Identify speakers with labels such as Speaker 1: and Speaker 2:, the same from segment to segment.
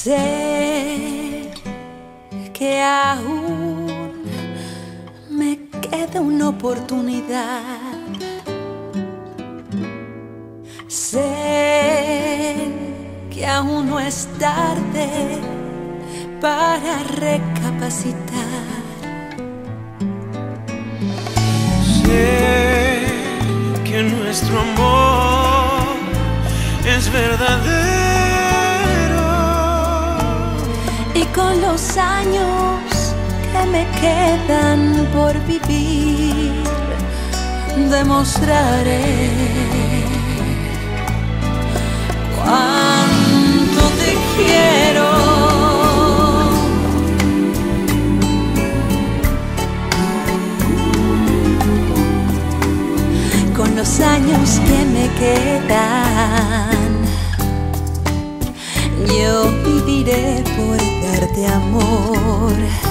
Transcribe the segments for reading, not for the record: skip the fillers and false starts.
Speaker 1: Sé que aún me queda una oportunidad. Sé que aún no es tarde para recapacitar.
Speaker 2: Sé que nuestro amor es verdadero.
Speaker 1: Y con los años que me quedan por vivir, demostraré cuánto te quiero. Con los años que me quedan, yo viviré por darte amor,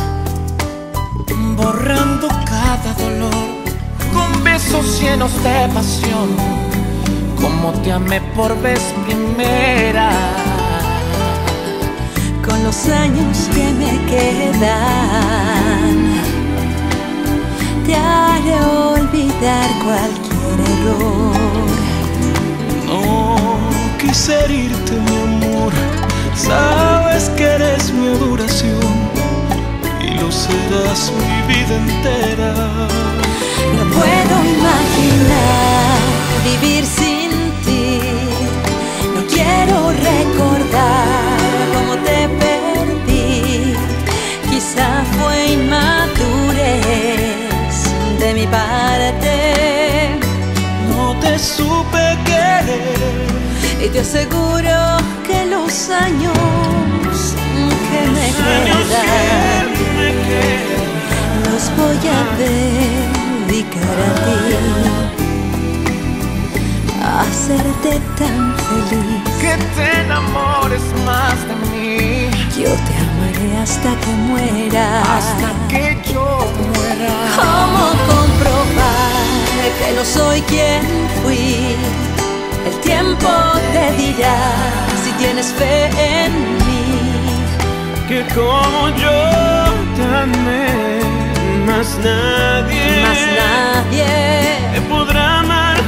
Speaker 2: borrando cada dolor con besos llenos de pasión, como te amé por vez primera.
Speaker 1: Con los años que me quedan, te haré olvidar cualquier error.
Speaker 2: No quise herirte, mi amor, sabes que eres mi adoración y lo serás mi vida entera.
Speaker 1: No puedo imaginar vivir sin ti, no quiero recordar cómo te perdí. Quizá fue inmadurez de mi parte,
Speaker 2: no te supe querer,
Speaker 1: y te aseguro que los años que me quedan los voy a dedicar a ti, a hacerte tan feliz,
Speaker 2: que te enamores más de mí.
Speaker 1: Yo te amaré hasta que muera,
Speaker 2: hasta que yo muera.
Speaker 1: ¿Cómo comprobar que no soy quien fui? El tiempo te dirá si tienes fe en mí.
Speaker 2: Que como yo te amé, más nadie
Speaker 1: te podrá amar